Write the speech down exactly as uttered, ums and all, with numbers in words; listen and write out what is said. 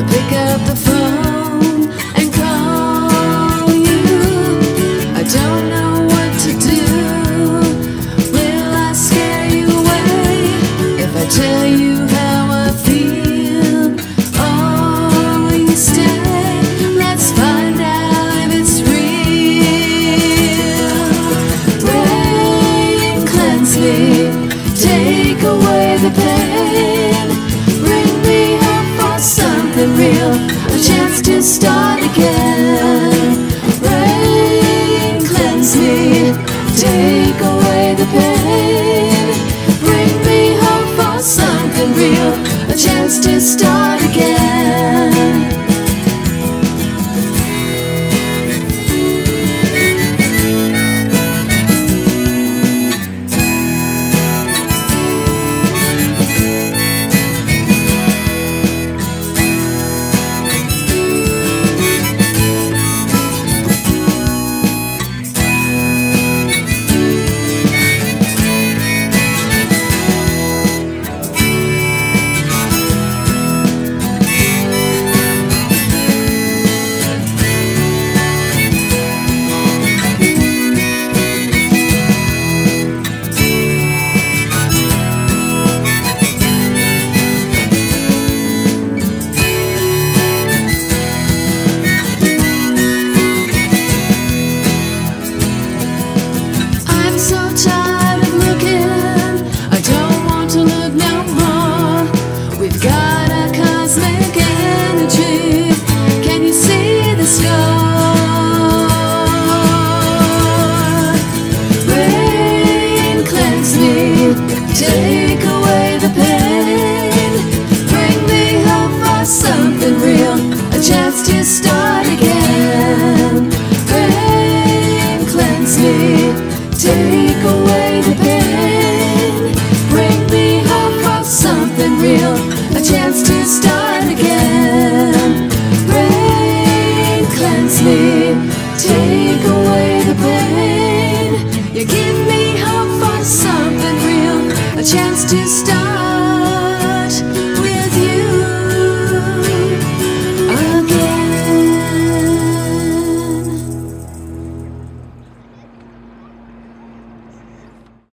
pick up the phone and call you. I don't know what to do. Will I scare you away if I tell you how I feel? Oh, will you stay? Let's find out if it's real. Rain, cleanse me, take away the pain, bring me hope for something real, a chance to start again. Rain, cleanse me, take away the pain, bring me hope for something real, a chance to start again.